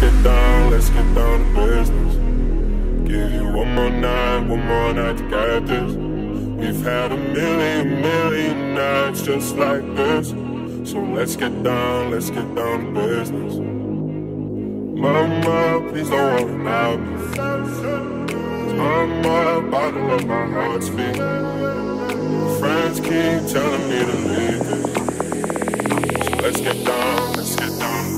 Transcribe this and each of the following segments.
let's get down to business. Give you one more night to get this. We've had a million nights just like this. So let's get down to business. Mama, please don't worry about me. Mama, about to let my heart speak. Friends keep telling me to leave it. So let's get down to business.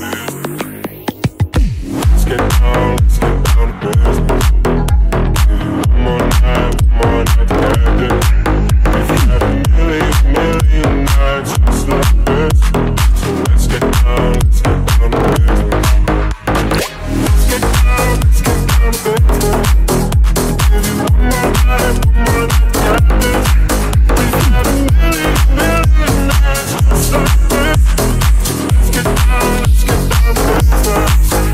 Let's get down to business. Give you one more night to get this. We've had a million nights just like this. So let's get down to business. Let's get down to business. Give you one more night to get this. We've had a million nights just like this. So let's get down to business.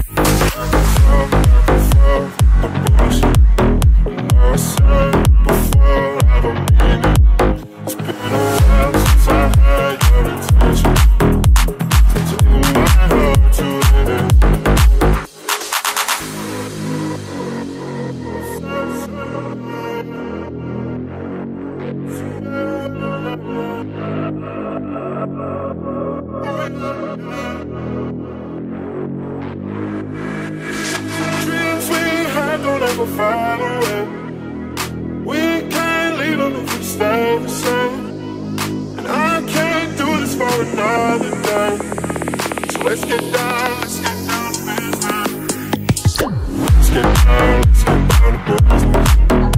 Dreams we had don't ever fade away. We can't leave them if we stay the same. And I can't do this for another day. So let's get down to business. Let's get down to business.